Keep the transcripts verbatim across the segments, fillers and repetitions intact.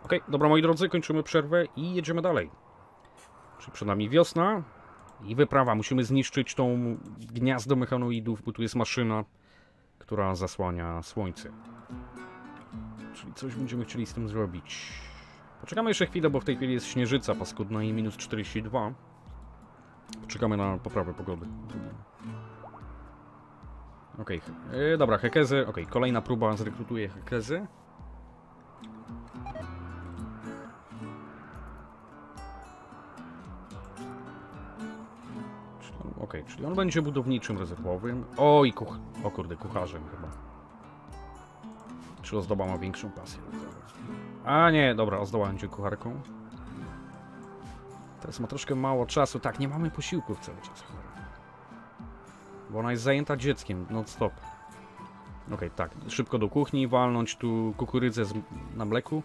Okej, okay, dobra moi drodzy, kończymy przerwę i jedziemy dalej. Czyli przed nami wiosna i wyprawa. Musimy zniszczyć tą gniazdo mechanoidów, bo tu jest maszyna, która zasłania słońce. Czyli coś będziemy chcieli z tym zrobić. Poczekamy jeszcze chwilę, bo w tej chwili jest śnieżyca paskudna i minus czterdzieści dwa. Poczekamy na poprawę pogody. Okej, okay. Yy, dobra, Hekezy. Okej, okay. Kolejna próba, zrekrutuję Hekezy. Okej, okay, czyli on będzie budowniczym rezerwowym. Oj, kuch... O kurde, kucharzem chyba. Czy ozdoba ma większą pasję? A nie, dobra, ozdoba będzie kucharką. Teraz ma troszkę mało czasu. Tak, nie mamy posiłków cały czas. Bo ona jest zajęta dzieckiem, non stop. Okej, okay, tak, szybko do kuchni, walnąć tu kukurydzę z... na mleku.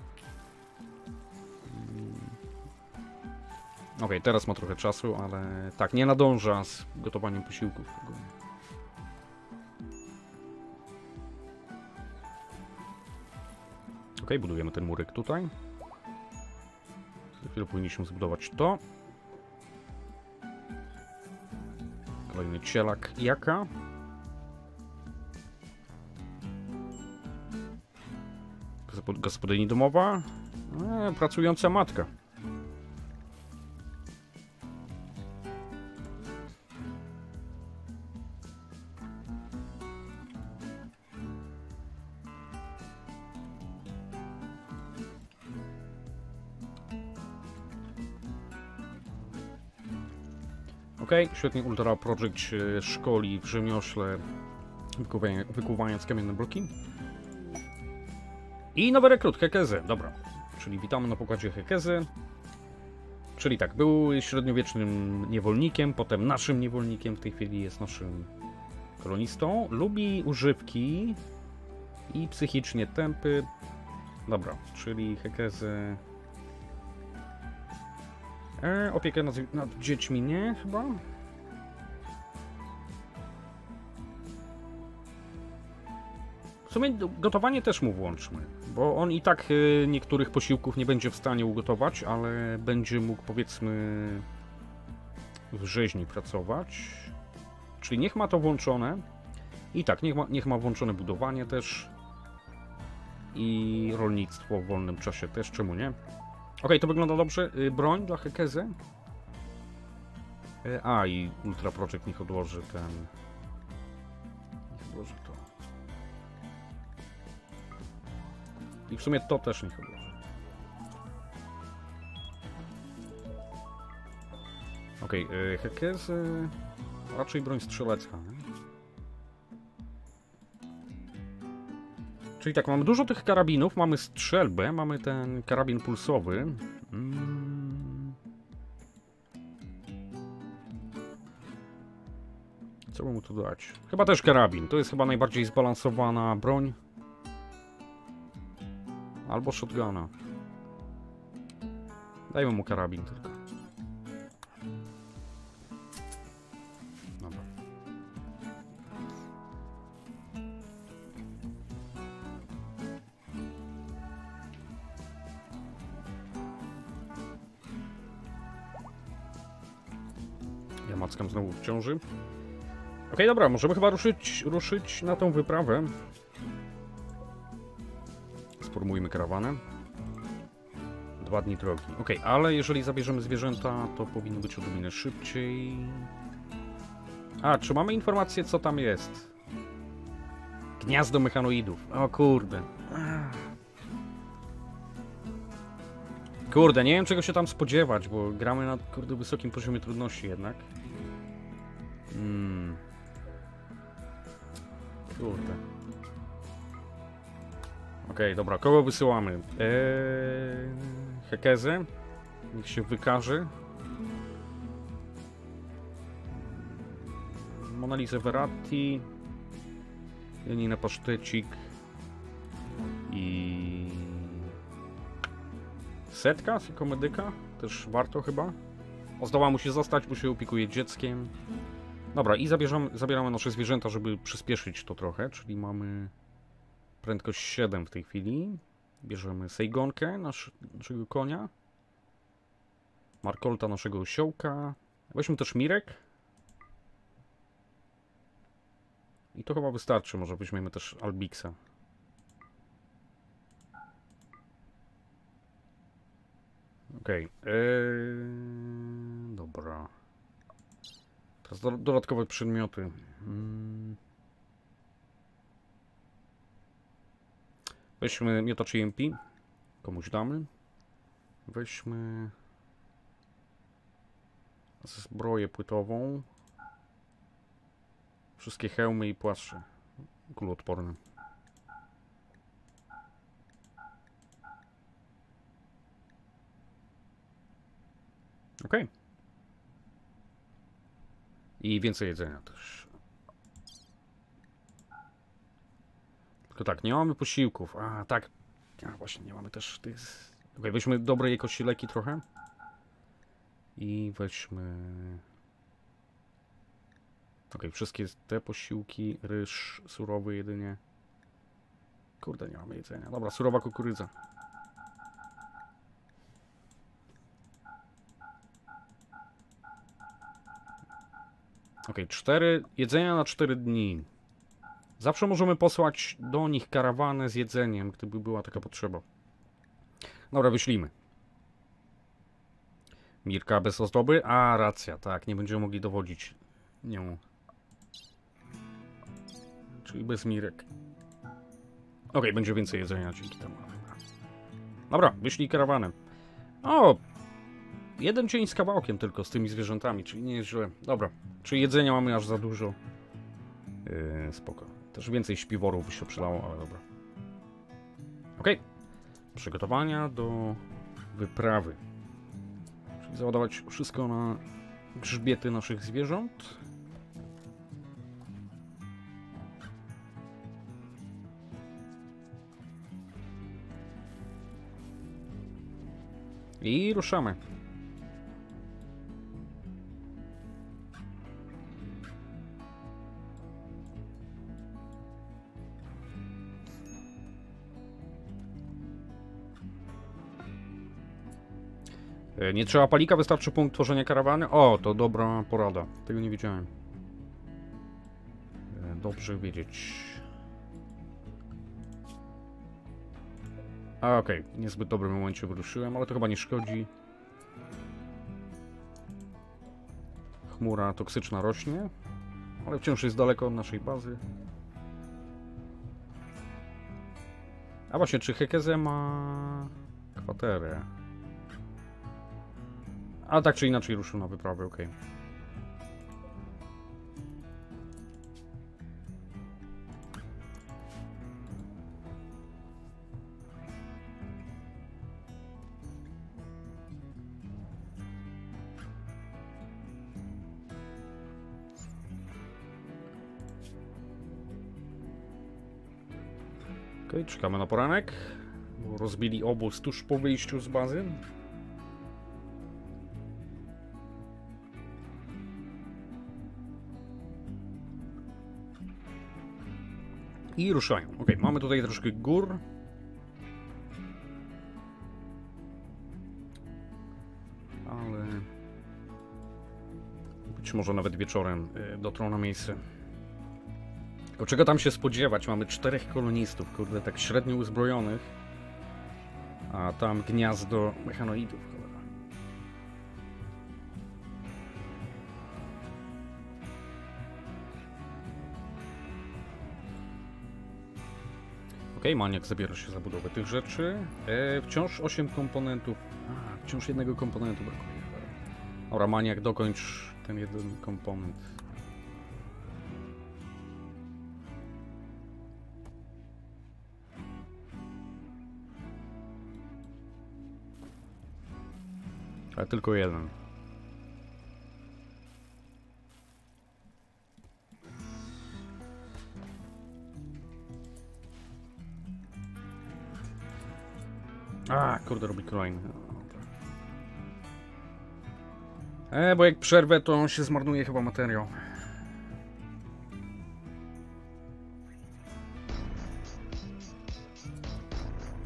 Okej, okay, teraz ma trochę czasu, ale tak, nie nadąża z gotowaniem posiłków. Okej, okay, budujemy ten murek tutaj. Za chwilę powinniśmy zbudować to. Kolejny cielak jaka. Gospodyni domowa. E, pracująca matka. Okej, okay, świetnie Ultra Project szkoli w rzemiośle wykuwając kamienne bloki. I nowy rekrut, Hekezy, dobra. Czyli witamy na pokładzie Hekezy. Czyli tak, był średniowiecznym niewolnikiem, potem naszym niewolnikiem, w tej chwili jest naszym kolonistą. Lubi używki i psychicznie tępy. Dobra, czyli Hekezy... E, opiekę nad, nad dziećmi nie, chyba? W sumie gotowanie też mu włączmy, bo on i tak y, niektórych posiłków nie będzie w stanie ugotować, ale będzie mógł, powiedzmy, w rzeźni pracować. Czyli niech ma to włączone. I tak, niech ma, niech ma włączone budowanie też. I rolnictwo w wolnym czasie też, czemu nie? Ok, to wygląda dobrze. Y, broń dla Hekezy. Y, a, i Ultra Project niech odłoży ten... Niech odłoży to. I w sumie to też niech odłoży. Okej, okay, Hekezy... Raczej broń strzelecka, nie? Czyli tak, mamy dużo tych karabinów, mamy strzelbę, mamy ten karabin pulsowy. Mm. Co by mu tu dać? Chyba też karabin, to jest chyba najbardziej zbalansowana broń. Albo shotguna. Dajmy mu karabin tylko. Dobra. Ja mackam znowu w ciąży. Okej, okay, dobra, możemy chyba ruszyć, ruszyć na tą wyprawę. Sformujmy karawanę. Dwa dni drogi. Ok, ale jeżeli zabierzemy zwierzęta, to powinno być odrobinę szybciej. A, czy mamy informację, co tam jest? Gniazdo mechanoidów. O kurde. Kurde, nie wiem czego się tam spodziewać, bo gramy na kurde wysokim poziomie trudności jednak. Hmm. Kurde. Okej, okay, dobra, kogo wysyłamy? Eee, Hekezy. Niech się wykaże. Monalizę Veratti. Janina Pasztecik. I... Setka jako medyka. Też warto chyba. Ozdoba musi zostać, bo się opiekuje dzieckiem. Dobra, i zabierzamy, zabieramy nasze zwierzęta, żeby przyspieszyć to trochę, czyli mamy... Prędkość siedem w tej chwili. Bierzemy Sejgonkę, nasz, naszego konia. Markolta, naszego osiołka. Weźmy też Mirek. I to chyba wystarczy, może weźmiemy też Albixa. Okej. Okay. Eee, dobra. Teraz do, dodatkowe przedmioty. Hmm. Weźmy miotacz E M P. Komuś damy. Weźmy zbroję płytową. Wszystkie hełmy i płaszcze kuloodporne. Ok. I więcej jedzenia też. Tylko tak, nie mamy posiłków. A, tak. A, właśnie, nie mamy też tych... Ok, weźmy dobrej jakości leki trochę. I weźmy... Ok, wszystkie te posiłki, ryż surowy jedynie. Kurde, nie mamy jedzenia. Dobra, surowa kukurydza. Ok, cztery jedzenia na cztery dni. Zawsze możemy posłać do nich karawanę z jedzeniem, gdyby była taka potrzeba. Dobra, wyślijmy. Mirka bez ozdoby? A, racja, tak, nie będziemy mogli dowodzić nią. Czyli bez Mirek. Ok, będzie więcej jedzenia dzięki temu. Dobra, wyślij karawanę. O! Jeden dzień z kawałkiem tylko z tymi zwierzętami, czyli nie jest źle. Dobra, czyli jedzenia mamy aż za dużo. Yy, spoko. Też więcej śpiworów by się przydało, ale dobra. Ok. Przygotowania do wyprawy. Czyli załadować wszystko na grzbiety naszych zwierząt. I ruszamy. Nie trzeba palika, wystarczy punkt tworzenia karawany. O, to dobra porada. Tego nie wiedziałem. Dobrze wiedzieć. A, okej. Okay. W niezbyt dobrym momencie wyruszyłem, ale to chyba nie szkodzi. Chmura toksyczna rośnie, ale wciąż jest daleko od naszej bazy. A właśnie, czy Hekeze ma kwaterę? A tak czy inaczej ruszył na wyprawę, okej. Okay. Okej, okay, czekamy na poranek. Rozbili obóz tuż po wyjściu z bazy. I ruszają. Ok, mamy tutaj troszkę gór. Ale... być może nawet wieczorem dotrą na miejsce. Tylko czego tam się spodziewać? Mamy czterech kolonistów, kurde, tak średnio uzbrojonych. A tam gniazdo mechanoidów, cholera. Ok, maniak zabiera się za budowę tych rzeczy. E, wciąż osiem komponentów. A, wciąż jednego komponentu brakuje. Dobra, maniak, dokończ ten jeden komponent. Ale tylko jeden. A, kurde, robi kolejny. E, bo jak przerwę, to się zmarnuje chyba materiał.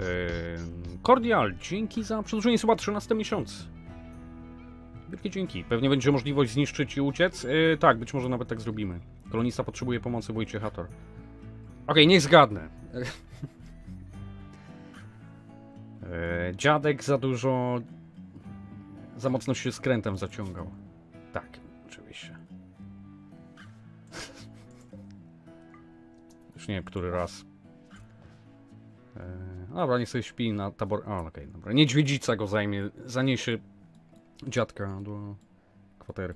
Cordial, dzięki za przedłużenie suba trzynasty miesiąc. Wielkie dzięki. Pewnie będzie możliwość zniszczyć i uciec? Yy, tak, być może nawet tak zrobimy. Kolonista potrzebuje pomocy Wojciechator. Okej, okay, niech zgadnę. yy, dziadek za dużo... Za mocno się skrętem zaciągał. Tak, oczywiście. Już nie wiem, który raz. Yy, dobra, niech sobie śpi na tabor... O, okej, okay, dobra. Niedźwiedzica go zajmie, zaniesie dziadka do kwatery.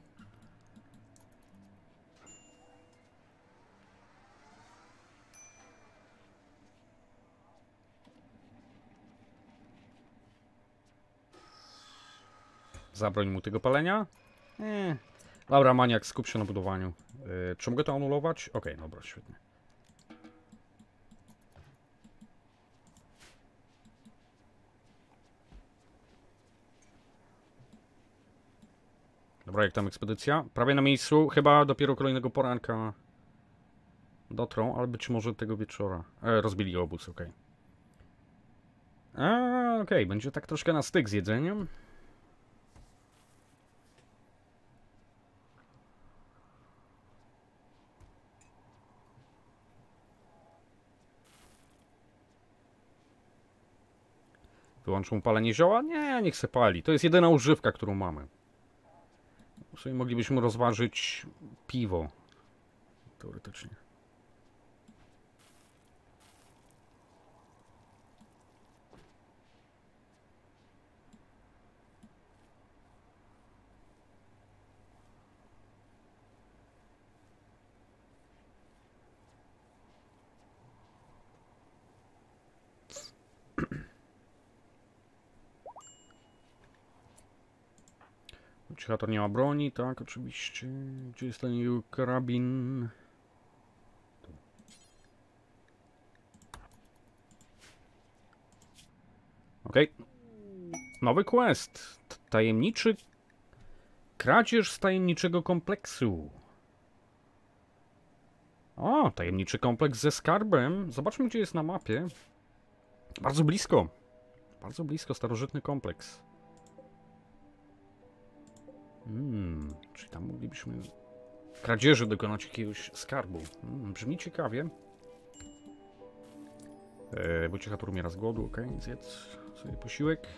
Zabroń mu tego palenia? Nie. Dobra, maniak, skup się na budowaniu. Yy, czy mogę to anulować? Okej, okay, dobra, świetnie. Dobra, jak tam ekspedycja? Prawie na miejscu. Chyba dopiero kolejnego poranka dotrą, ale być może tego wieczora. E, rozbili obóz, okej. Okay. Okej, okay. Będzie tak troszkę na styk z jedzeniem. Wyłączą palenie zioła? Nie, niech se pali. To jest jedyna używka, którą mamy. Sobie moglibyśmy rozważyć piwo. Teoretycznie. Wojciechator nie ma broni, tak, oczywiście. Gdzie jest ten jego karabin? Tu. Okej. Okay. Nowy quest. Tajemniczy... Kradzież z tajemniczego kompleksu. O, tajemniczy kompleks ze skarbem. Zobaczmy, gdzie jest na mapie. Bardzo blisko. Bardzo blisko, starożytny kompleks. Hmm, czyli tam moglibyśmy kradzieży dokonać jakiegoś skarbu. Hmm, brzmi ciekawie. Eee, Wojciechator umiera z głodu, okej, okay, zjedz sobie posiłek.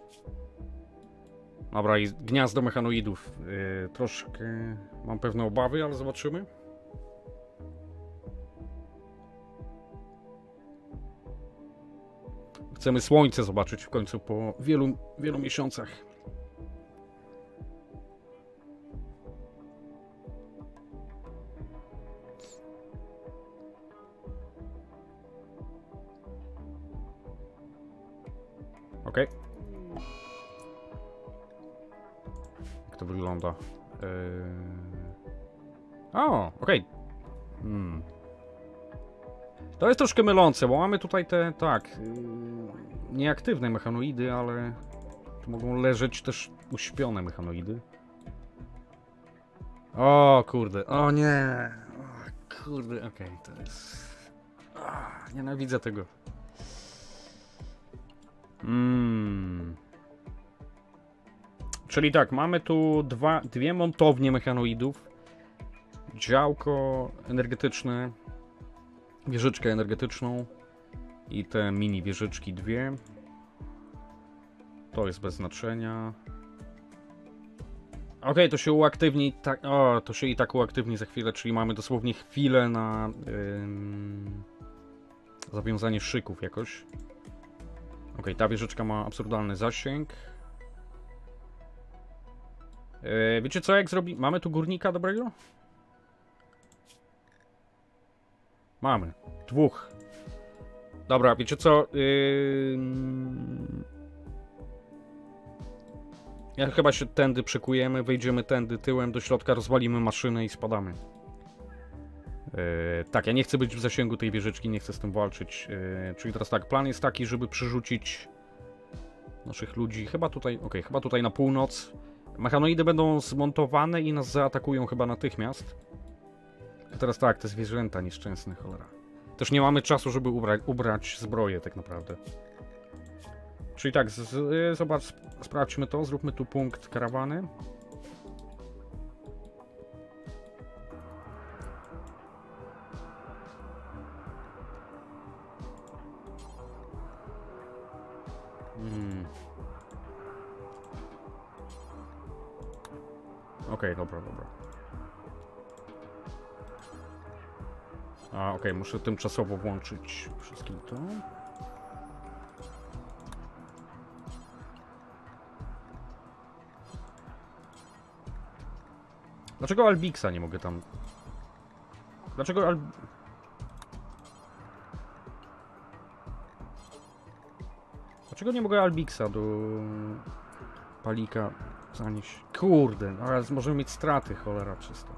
Dobra, i gniazdo mechanoidów. Eee, troszkę mam pewne obawy, ale zobaczymy. Chcemy słońce zobaczyć w końcu po wielu, wielu miesiącach. Okej. Okay. Jak to wygląda? Yy... O, okej. Okay. Hmm. To jest troszkę mylące, bo mamy tutaj te, tak, yy, nieaktywne mechanoidy, ale tu mogą leżeć też uśpione mechanoidy. O kurde, o nie. O, kurde, okej, okay, to jest... O, nienawidzę tego. Mm. Czyli tak, mamy tu dwa, dwie montownie mechanoidów, działko energetyczne, wieżyczkę energetyczną i te mini wieżyczki dwie. To jest bez znaczenia. Ok, to się uaktywni, tak, o, to się i tak uaktywni za chwilę, czyli mamy dosłownie chwilę na ym, zawiązanie szyków jakoś. Ok, ta wieżyczka ma absurdalny zasięg. Yy, wiecie co, jak zrobi... Mamy tu górnika dobrego? Mamy. Dwóch. Dobra, wiecie co? Yy... Ja chyba się tędy przykujemy, wejdziemy tędy tyłem do środka, rozwalimy maszynę i spadamy. Yy, tak, ja nie chcę być w zasięgu tej wieżyczki, nie chcę z tym walczyć. Yy, czyli teraz tak, plan jest taki, żeby przerzucić naszych ludzi, chyba tutaj, okej, okay, chyba tutaj na północ. Mechanoidy będą zmontowane i nas zaatakują chyba natychmiast. A teraz tak, te zwierzęta nieszczęsne, cholera. Też nie mamy czasu, żeby ubra ubrać zbroję tak naprawdę. Czyli tak, z, z, zobacz, sprawdźmy to, zróbmy tu punkt karawany. Hmm. Okej, okay, dobra, dobra. A, okej, okay, muszę tymczasowo włączyć wszystkim to. Dlaczego Albixa nie mogę tam... Dlaczego Al... Dlaczego nie mogę Albixa do... Palika zanieść? Kurde, teraz możemy mieć straty, cholera czysta.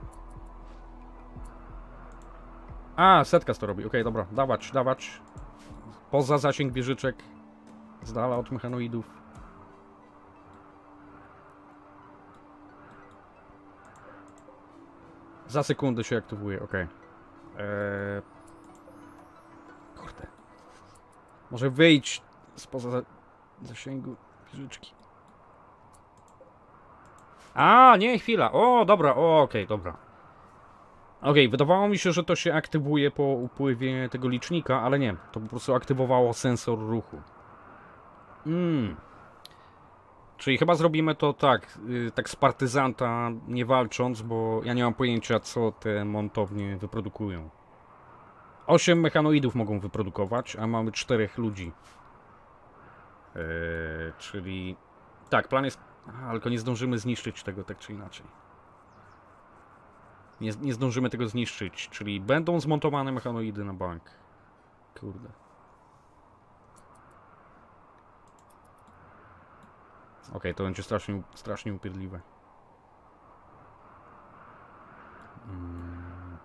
A, setka to robi, okej, okay, dobra, dawać, dawać. Poza zasięg wieżyczek. Z dala od mechanoidów. Za sekundę się aktywuje, okej. Okay. Eee... Kurde. Może wyjść spoza zasięgu wieżyczki. A, nie, chwila. O, dobra, o, okej, okay, dobra. Okej, okay, wydawało mi się, że to się aktywuje po upływie tego licznika, ale nie. To po prostu aktywowało sensor ruchu. Mm. Czyli chyba zrobimy to tak, yy, tak z partyzanta nie walcząc, bo ja nie mam pojęcia, co te montownie wyprodukują. Osiem mechanoidów mogą wyprodukować, a mamy czterech ludzi. Yy, czyli... Tak, plan jest... Aha, tylko nie zdążymy zniszczyć tego tak czy inaczej. Nie, nie zdążymy tego zniszczyć, czyli będą zmontowane mechanoidy na bank. Kurde. Okej, okay, to będzie strasznie, strasznie upierdliwe. Hmm.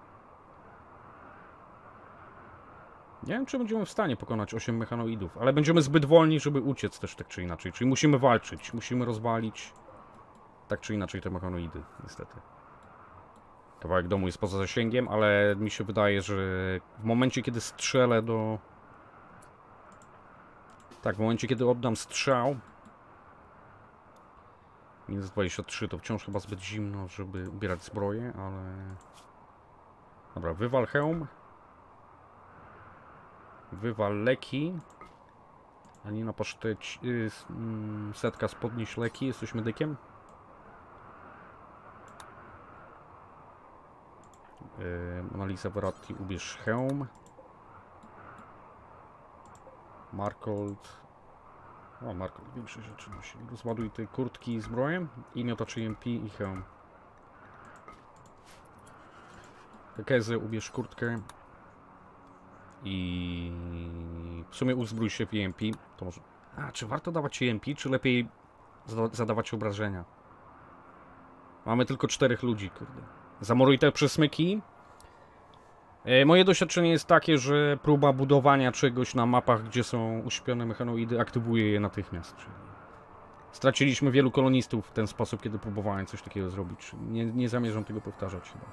Nie wiem, czy będziemy w stanie pokonać osiem mechanoidów, ale będziemy zbyt wolni, żeby uciec też tak czy inaczej. Czyli musimy walczyć, musimy rozwalić tak czy inaczej te mechanoidy, niestety. Kawałek domu jest poza zasięgiem, ale mi się wydaje, że w momencie, kiedy strzelę do... Tak, w momencie, kiedy oddam strzał... minus dwadzieścia trzy to wciąż chyba zbyt zimno, żeby ubierać zbroję, ale... Dobra, wywal hełm. Wywal leki. A nie na paszteć... Yy, setka spodnieś leki, jesteś medykiem? Yy, Analiza Veratti, ubierz hełm. Markold. O, Markold, większe rzeczy nosi. Rozładuj te kurtki i zbroję. I miotacz E M P i hełm. Kezy, ubierz kurtkę. I w sumie uzbrój się w E M P. To może... A, czy warto dawać E M P, czy lepiej zadawać obrażenia? Mamy tylko czterech ludzi, kurde. Zamuruj te przesmyki. E, moje doświadczenie jest takie, że próba budowania czegoś na mapach, gdzie są uśpione mechanoidy, aktywuje je natychmiast. Czyli straciliśmy wielu kolonistów w ten sposób, kiedy próbowałem coś takiego zrobić. Nie, nie zamierzam tego powtarzać chyba.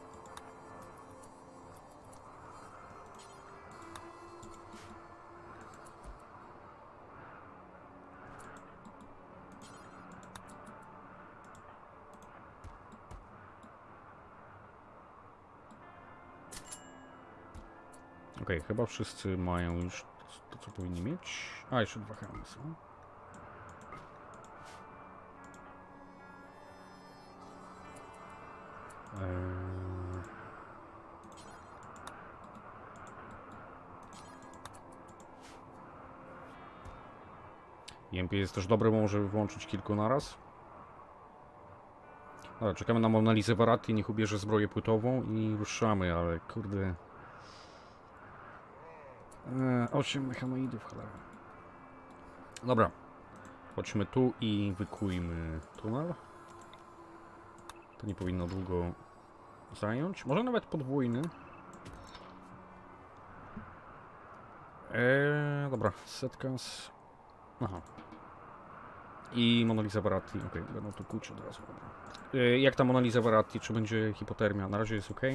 Okej, okay, chyba wszyscy mają już to, co powinni mieć. A, jeszcze dwa hełmy są. Eee... E M P jest też dobre, bo może włączyć kilku naraz. Dobra, czekamy na Monalizę Veratti, niech ubierze zbroję płytową i ruszamy, ale kurde... osiem mechanoidów, cholera. Dobra. Chodźmy tu i wykujmy tunel. To nie powinno długo zająć. Może nawet podwójny. Eee, dobra, setka z... Aha. I Monaliza Veratti. Okej, okay, będą tu kuć od razu. Eee, jak ta Monaliza Veratti? Czy będzie hipotermia? Na razie jest ok.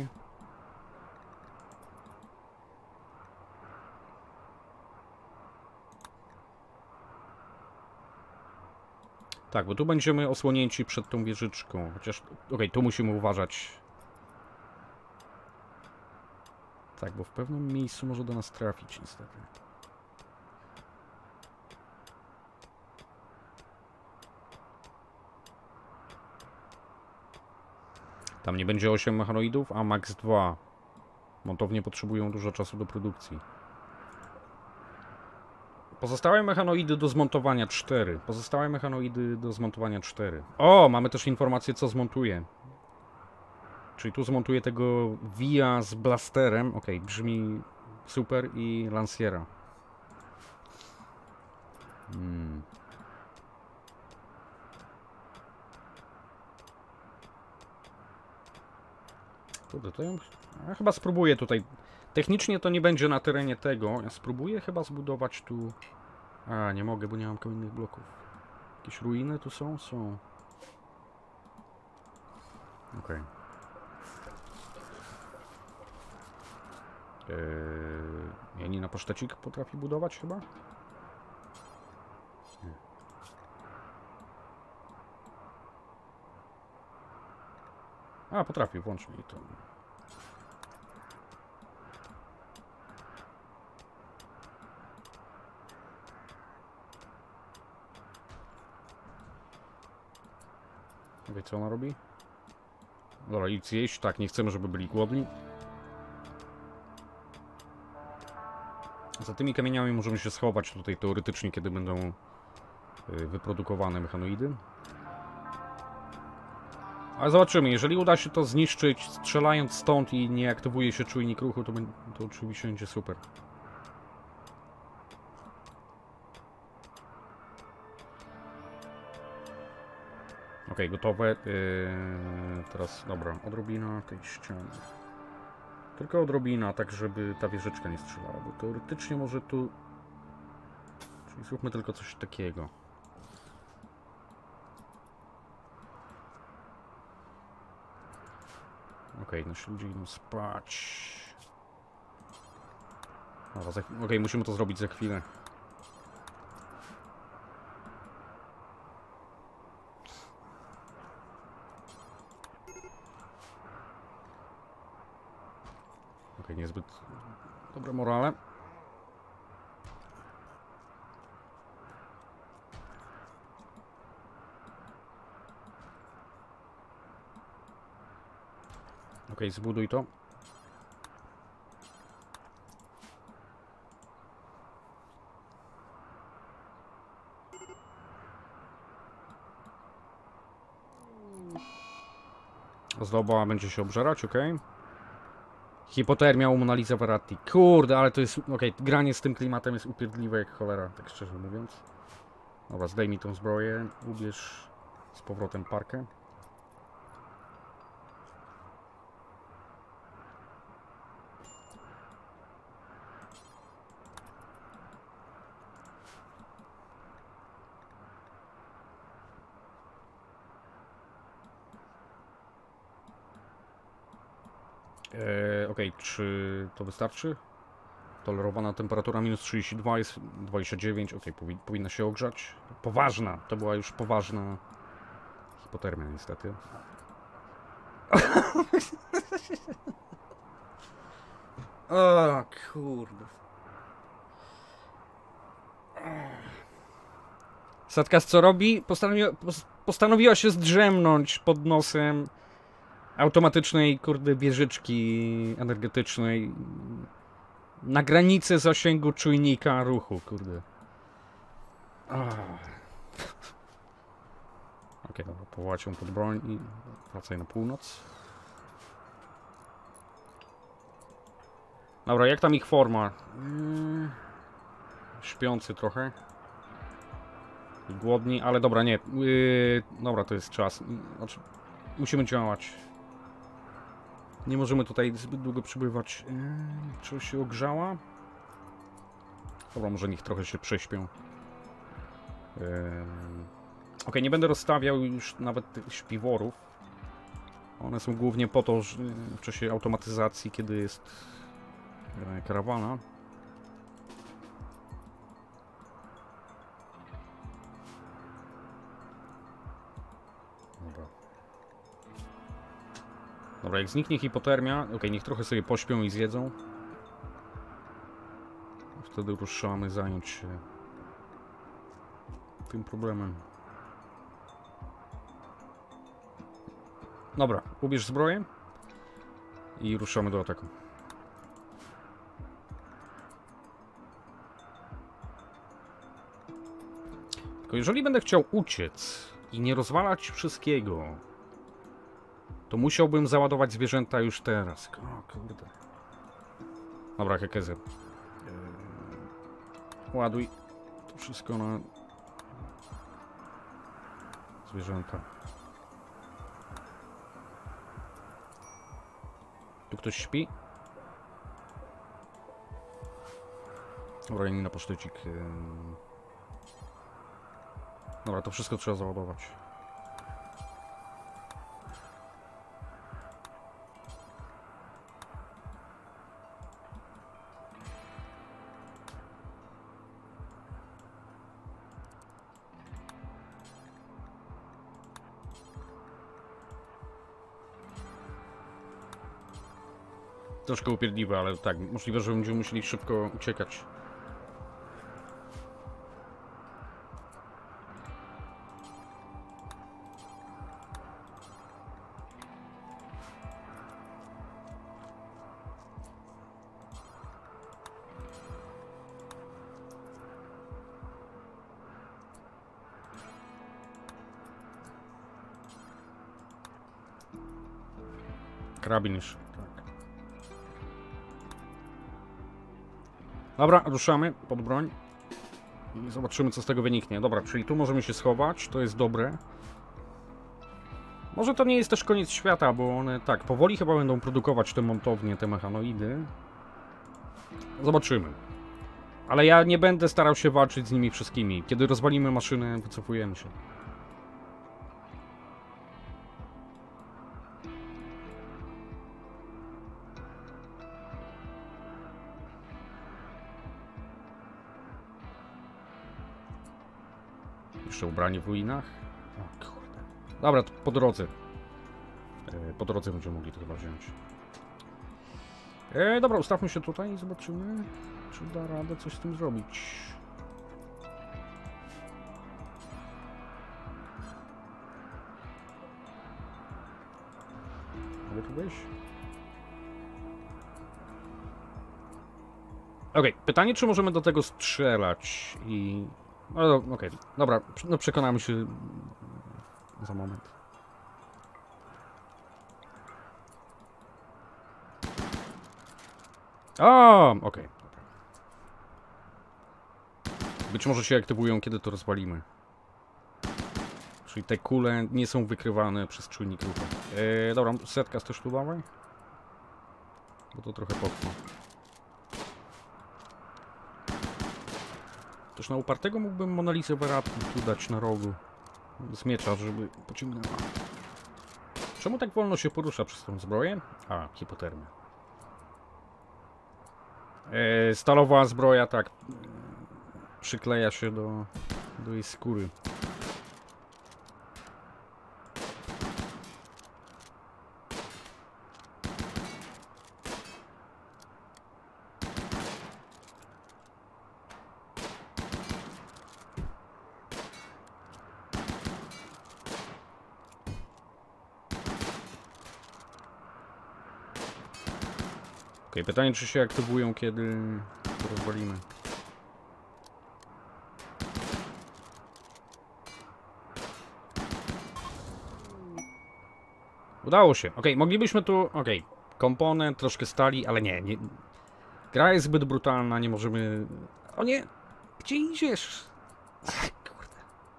Tak, bo tu będziemy osłonięci przed tą wieżyczką. Chociaż, okej, okay, tu musimy uważać. Tak, bo w pewnym miejscu może do nas trafić niestety. Tam nie będzie osiem mechanoidów, a max dwa. Montownie potrzebują dużo czasu do produkcji. Pozostałe mechanoidy do zmontowania cztery. Pozostałe mechanoidy do zmontowania cztery. O, mamy też informację, co zmontuję. Czyli tu zmontuję tego Via z blasterem. Ok, brzmi super. I Lanciera. Hmm. To, to ja, ja chyba spróbuję tutaj. Technicznie to nie będzie na terenie tego. Ja spróbuję chyba zbudować tu... A, nie mogę, bo nie mam kamiennych bloków. Jakieś ruiny tu są? Są. Okej. Okay. Eee, Janina Pasztecik potrafi budować chyba? Nie. A, potrafi, włącz mi to. Wie, co ona robi? Dobra, idź jeść. Tak, nie chcemy, żeby byli głodni. Za tymi kamieniami możemy się schować tutaj teoretycznie, kiedy będą wyprodukowane mechanoidy. Ale zobaczymy, jeżeli uda się to zniszczyć strzelając stąd i nie aktywuje się czujnik ruchu, to, to oczywiście będzie super. Ok, gotowe. Yy, teraz, dobra, odrobina tej ściany. Tylko odrobina, tak żeby ta wieżyczka nie strzelała, bo teoretycznie może tu... Czyli zróbmy tylko coś takiego. Ok, nasi ludzie idą spać. Okej, okay, musimy to zrobić za chwilę. Ok, niezbyt dobre morale. Ok, zbuduj to. Ozdoba będzie się obżerać, ok. Hipotermia u Mona Lisa Veratti. Kurde, ale to jest... Okej, okay, granie z tym klimatem jest upierdliwe jak cholera, tak szczerze mówiąc. Dobra, zdejmij tą zbroję, ubierz z powrotem parkę. Eee, Okej, okay, czy to wystarczy? Tolerowana temperatura minus trzydzieści dwa jest dwadzieścia dziewięć. Okej, okay, powinna się ogrzać. Poważna, to była już poważna hipotermia niestety. O kurde. Satkas co robi? Postanowiła, postanowiła się zdrzemnąć pod nosem automatycznej, kurde, wieżyczki energetycznej na granicy zasięgu czujnika ruchu, kurde. Okej, okay, dobra, powołać ją pod broń i wracaj na północ. Dobra, jak tam ich forma? Hmm, śpiący trochę. I głodni, ale dobra, nie. Yy, dobra, to jest czas. Znaczy, musimy działać. Nie możemy tutaj zbyt długo przybywać. Yy, czy się ogrzała? Dobra, może niech trochę się prześpią. Yy. Ok, nie będę rozstawiał już nawet tych śpiworów. One są głównie po to, że w czasie automatyzacji, kiedy jest karawana. Dobra, jak zniknie hipotermia, okej, niech trochę sobie pośpią i zjedzą. Wtedy ruszamy zająć się tym problemem. Dobra, ubierz zbroję i ruszamy do ataku. Tylko jeżeli będę chciał uciec i nie rozwalać wszystkiego, to musiałbym załadować zwierzęta już teraz. O kurde. Dobra, Hekezer. Ładuj to wszystko na zwierzęta. Tu ktoś śpi? Dobra, na pasztecik. Dobra, to wszystko trzeba załadować. Troszkę upierdliwe, ale tak, możliwe, że będziemy musieli szybko uciekać. Karabin już. Tak. Dobra, ruszamy pod broń. I zobaczymy, co z tego wyniknie. Dobra, czyli tu możemy się schować, to jest dobre. Może to nie jest też koniec świata, bo one tak, powoli chyba będą produkować te montownie, te mechanoidy. Zobaczymy. Ale ja nie będę starał się walczyć z nimi wszystkimi. Kiedy rozwalimy maszynę, wycofujemy się. Jeszcze ubranie w ruinach. O kurde. Dobra, to po drodze. E, po drodze będziemy mogli to chyba wziąć. E, dobra, ustawmy się tutaj i zobaczymy, czy da radę coś z tym zrobić. Mogę tu wejść? Okej, okay. Pytanie, czy możemy do tego strzelać i... No, okej, okay. Dobra, no przekonamy się za moment. O, okej. Okay. Być może się aktywują, kiedy to rozwalimy. Czyli te kule nie są wykrywane przez czujnik ruchu. Eee, dobra, setka też tu dawaj. Bo to trochę potrwa. Też na upartego mógłbym Monalizę Weratki tu dać na rogu. Z miecza, żeby pociągnęła. Czemu tak wolno się porusza przez tą zbroję? A, hipotermia. Eee, stalowa zbroja, tak. Przykleja się do, do jej skóry. Okej, okay, pytanie, czy się aktywują, kiedy to rozwalimy. Udało się. Okej, okay, moglibyśmy tu... Okej, okay. Komponent, troszkę stali, ale nie, nie. Gra jest zbyt brutalna, nie możemy... O nie! Gdzie idziesz? Kurde.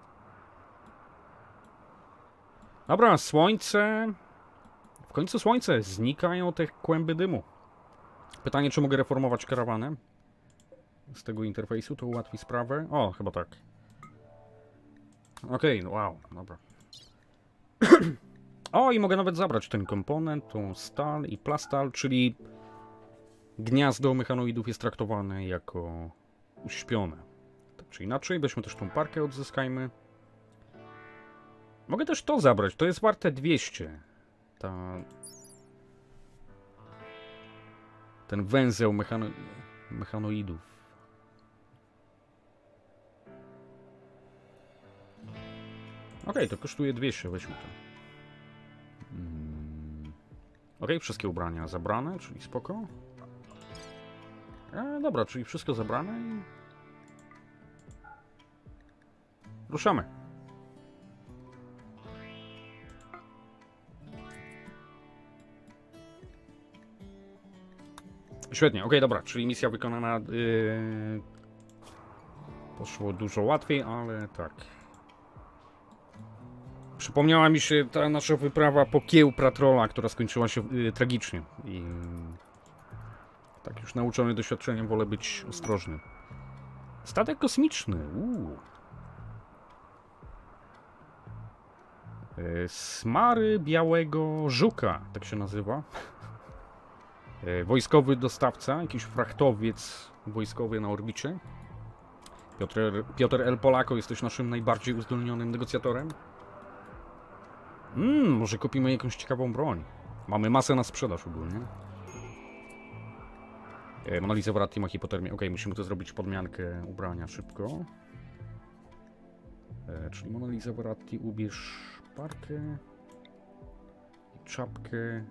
Dobra, słońce... W końcu słońce. Znikają te kłęby dymu. Pytanie, czy mogę reformować karawanę? Z tego interfejsu to ułatwi sprawę. O, chyba tak. Okej, okay, wow, dobra. O, i mogę nawet zabrać ten komponent, tą stal i plastal, czyli gniazdo mechanoidów jest traktowane jako uśpione. Tak czy inaczej, weźmy też tą parkę, odzyskajmy. Mogę też to zabrać, to jest warte dwieście. Ta ten węzeł mechano... mechanoidów. Okej, okay, to kosztuje dwieście, weźmy to. Hmm. Okej, okay, wszystkie ubrania zabrane, czyli spoko. E, dobra, czyli wszystko zabrane i... ruszamy. Świetnie, okej, okay, dobra, czyli misja wykonana yy... poszło dużo łatwiej, ale tak. Przypomniała mi się ta nasza wyprawa po kieł Pratrola, która skończyła się yy, tragicznie. I tak już nauczony doświadczeniem wolę być ostrożny. Statek kosmiczny, uuu. Yy, Smary Białego Żuka, tak się nazywa. Wojskowy dostawca, jakiś frachtowiec wojskowy na orbicie. Piotr, Piotr L. Polako, jesteś naszym najbardziej uzdolnionym negocjatorem. Mmm, może kupimy jakąś ciekawą broń. Mamy masę na sprzedaż ogólnie. E, Mona Lisa Wratti ma hipotermię. Ok, musimy to zrobić podmiankę ubrania szybko. E, czyli Mona Lisa Wratti, ubierz parkę i czapkę.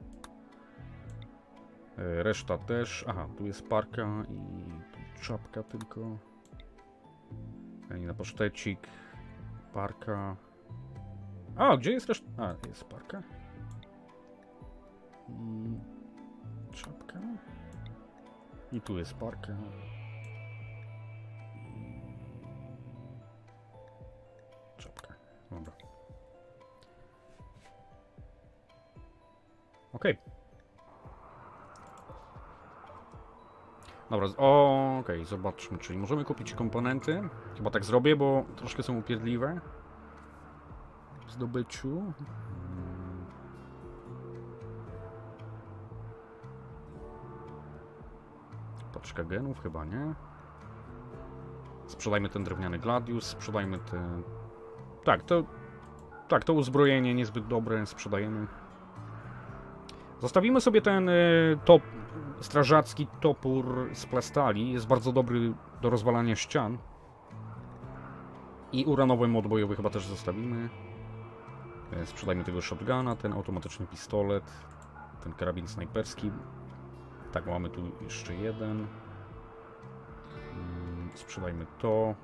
Reszta też. Aha, tu jest parka i tu czapka tylko. Na pasztecik. Parka. A, gdzie jest reszta? A, jest parka. I czapka. I tu jest parka. I czapka. Dobra. Okej. Okay. Dobra, o, okej, okay, zobaczmy, czyli możemy kupić komponenty. Chyba tak zrobię, bo troszkę są upierdliwe w zdobyciu. Paczka genów, chyba nie. Sprzedajmy ten drewniany gladius, sprzedajmy te... Tak, to... Tak, to uzbrojenie niezbyt dobre, sprzedajemy. Zostawimy sobie ten y, top... strażacki topór z plastali. Jest bardzo dobry do rozwalania ścian. I uranowy mod bojowy chyba też zostawimy. Sprzedajmy tego shotguna, ten automatyczny pistolet, ten karabin snajperski. Tak, mamy tu jeszcze jeden. Sprzedajmy to.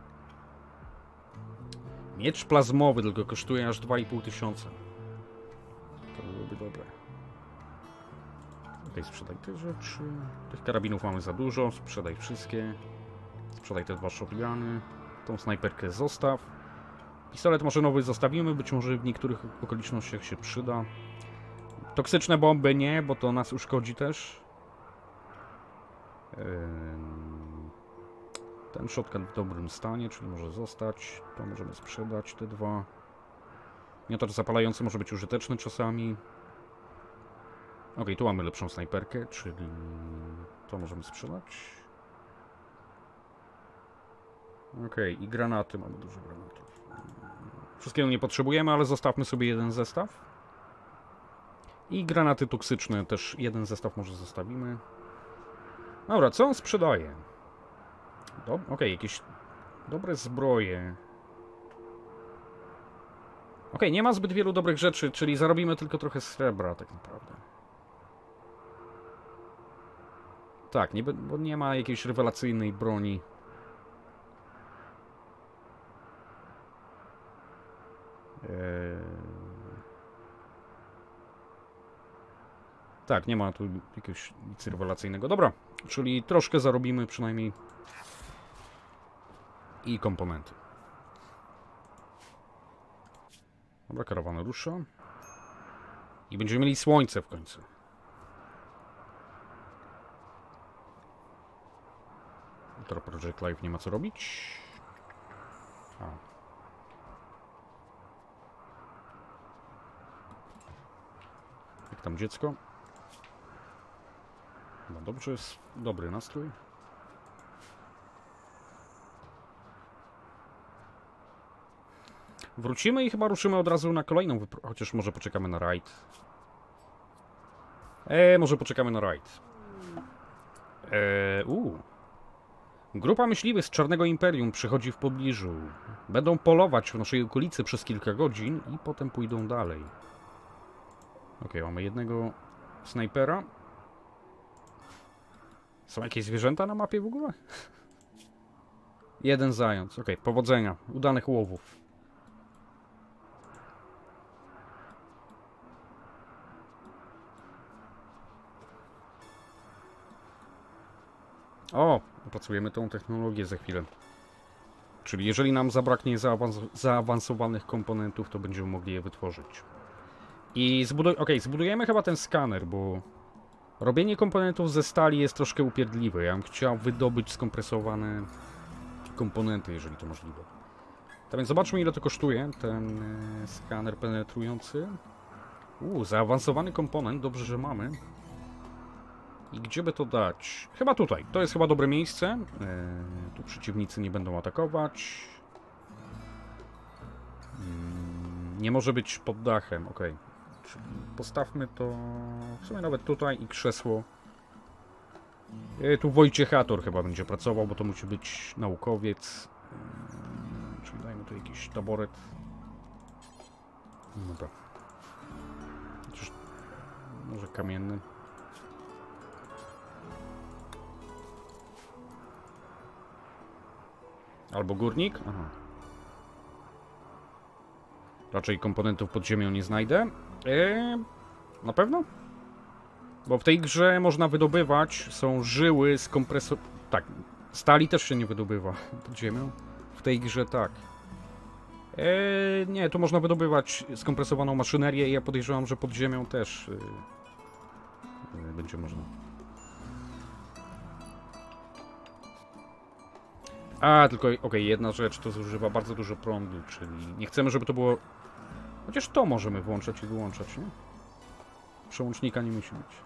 Miecz plazmowy, tylko kosztuje aż dwa i pół tysiąca. To byłoby dobre. Okej, sprzedaj te rzeczy. Tych karabinów mamy za dużo, sprzedaj wszystkie. Sprzedaj te dwa shotguny. Tą snajperkę zostaw. Pistolet maszynowy zostawimy, być może w niektórych okolicznościach się przyda. Toksyczne bomby nie, bo to nas uszkodzi też. Ten shotgun w dobrym stanie, czyli może zostać. To możemy sprzedać, te dwa. Miotacz zapalający może być użyteczny czasami. Ok, tu mamy lepszą snajperkę, czyli to możemy sprzedać. Ok, i granaty, mamy dużo granatów. Wszystkiego nie potrzebujemy, ale zostawmy sobie jeden zestaw. I granaty toksyczne też jeden zestaw może zostawimy. Dobra, co on sprzedaje? Okej, okay, jakieś dobre zbroje. Okej, okay, nie ma zbyt wielu dobrych rzeczy, czyli zarobimy tylko trochę srebra tak naprawdę. Tak, nie, bo nie ma jakiejś rewelacyjnej broni. Eee... Tak, nie ma tu jakiegoś nic rewelacyjnego. Dobra, czyli troszkę zarobimy przynajmniej. I komponenty. Dobra, karawana rusza. I będziemy mieli słońce w końcu. Teraz Project Live nie ma co robić. A. Jak tam dziecko? No dobrze, jest dobry nastrój. Wrócimy i chyba ruszymy od razu na kolejną wyprawę. Chociaż może poczekamy na raid. Eee, może poczekamy na raid. Eee, uu. Grupa myśliwych z Czarnego Imperium przychodzi w pobliżu. Będą polować w naszej okolicy przez kilka godzin i potem pójdą dalej. Ok, mamy jednego snajpera. Są jakieś zwierzęta na mapie w ogóle? Jeden zając. Ok, powodzenia. Udanych łowów. O, opracujemy tą technologię za chwilę. Czyli jeżeli nam zabraknie zaawans zaawansowanych komponentów, to będziemy mogli je wytworzyć. I zbuduj ok, zbudujemy chyba ten skaner, bo robienie komponentów ze stali jest troszkę upierdliwe. Ja bym chciał wydobyć skompresowane komponenty, jeżeli to możliwe. Tak więc zobaczmy, ile to kosztuje, ten e, skaner penetrujący. Uuu, zaawansowany komponent, dobrze, że mamy. I gdzie by to dać? Chyba tutaj. To jest chyba dobre miejsce. Eee, tu przeciwnicy nie będą atakować. Hmm, nie może być pod dachem. Ok. Czyli postawmy to w sumie nawet tutaj i krzesło. Eee, tu Wojciechator chyba będzie pracował, bo to musi być naukowiec. Eee, czyli dajmy tu jakiś taboret. Dobra. Chociaż może kamienny. Albo górnik? Aha. Raczej komponentów pod ziemią nie znajdę. Eee, na pewno? Bo w tej grze można wydobywać, są żyły z kompresor... Tak, stali też się nie wydobywa pod ziemią. W tej grze tak. Eee, nie, tu można wydobywać skompresowaną maszynerię i ja podejrzewam, że pod ziemią też yy, będzie można. A, tylko, okej, okay, jedna rzecz, to zużywa bardzo dużo prądu, czyli nie chcemy, żeby to było... Chociaż to możemy włączać i wyłączać, nie? Przełącznika nie musi mieć.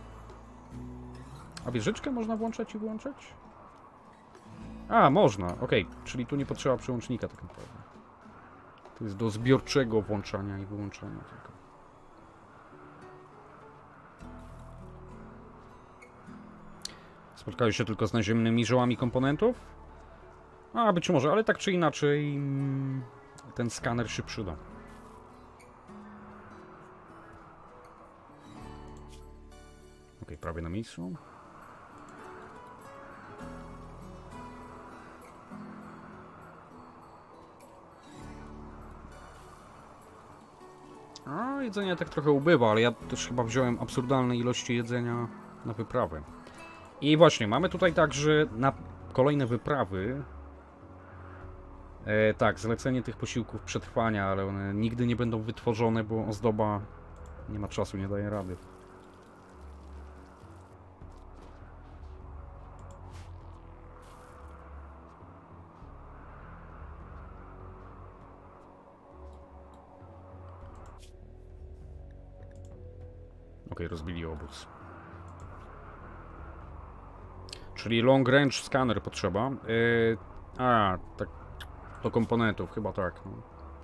A wieżyczkę można włączać i wyłączać? A, można, okej, okay. Czyli tu nie potrzeba przełącznika tak naprawdę. To jest do zbiorczego włączania i wyłączania tylko. Spotkałeś się tylko z naziemnymi żyłami komponentów? A, być może, ale tak czy inaczej ten skaner się przyda. Ok, prawie na miejscu. A, jedzenie tak trochę ubywa, ale ja też chyba wziąłem absurdalne ilości jedzenia na wyprawę. I właśnie, mamy tutaj także na kolejne wyprawy. E, tak, zlecenie tych posiłków przetrwania, ale one nigdy nie będą wytworzone, bo ozdoba nie ma czasu, nie daje rady. Ok, rozbili obóz. Czyli long range scanner potrzeba. Yy, a, tak. Do komponentów, chyba tak. No.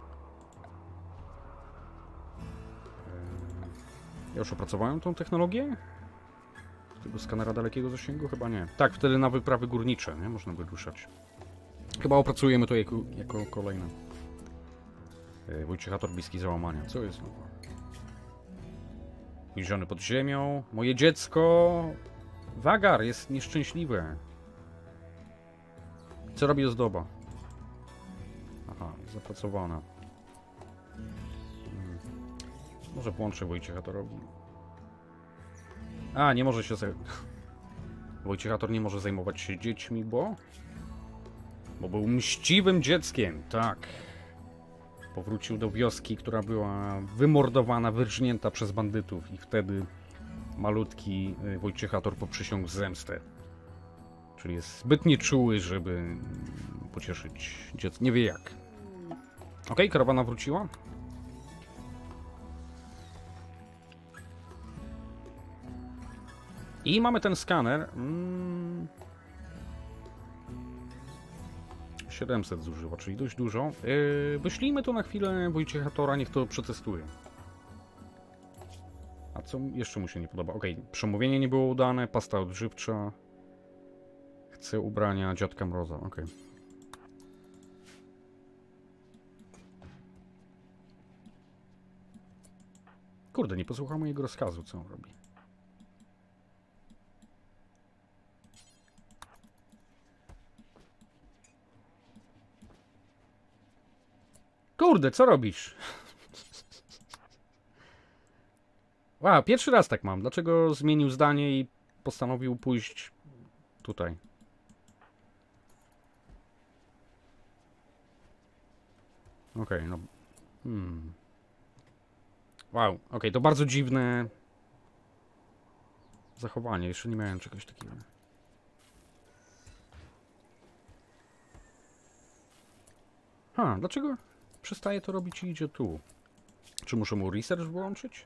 Yy, ja już opracowałem tą technologię? Tego skanera dalekiego zasięgu? Chyba nie. Tak, wtedy na wyprawy górnicze, nie? Można by ruszać. Chyba opracujemy to jako, jako kolejne. Yy, Wojciechator bliski załamania. Co jest znowu? Więziony pod ziemią. Moje dziecko... Wagar jest nieszczęśliwe. Co robi ozdoba? Aha, zapracowana. Hmm. Może włączę Wojciechatorowi. A, nie może się... Zaj... Wojciechator nie może zajmować się dziećmi, bo... Bo był mściwym dzieckiem, tak. Powrócił do wioski, która była wymordowana, wyrżnięta przez bandytów i wtedy malutki Wojciechator poprzysiągł zemstę. Czyli jest zbyt nieczuły, żeby pocieszyć dziecko. Nie wie jak. Okej, okay, karawana wróciła. I mamy ten skaner. Mm. siedemset zużywa, czyli dość dużo. Yy, wyślijmy to na chwilę Wojciechatora, niech to przetestuje. A co jeszcze mu się nie podoba? Okej, okay, przemówienie nie było udane, pasta odżywcza. Chcę ubrania Dziadka Mroza, okej. Okay. Kurde, nie posłuchał mojego rozkazu, co on robi. Kurde, co robisz? Wow, pierwszy raz tak mam. Dlaczego zmienił zdanie i postanowił pójść tutaj? Okej, okay, no... Hmm. Wow, okej, okay, to bardzo dziwne zachowanie. Jeszcze nie miałem czegoś takiego. Ha, dlaczego przestaje to robić i idzie tu? Czy muszę mu research włączyć?